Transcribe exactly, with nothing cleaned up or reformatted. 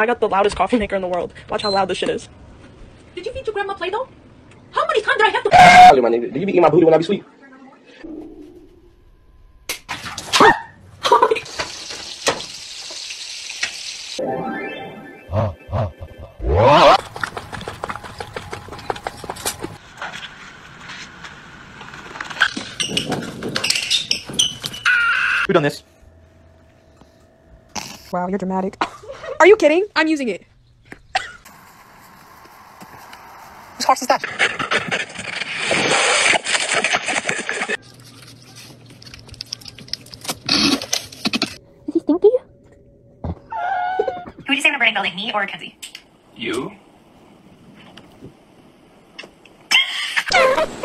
I got the loudest coffee maker in the world. Watch how loud this shit is. Did you feed your grandma Play-Doh? How many times do I have to- My nigga, do you be eating my booty when I be sweet? Who done this? Wow, you're dramatic. Are you kidding? I'm using it. Whose horse is that? Is he stinky? Who would you say in the burning building, me or Kenzie? You?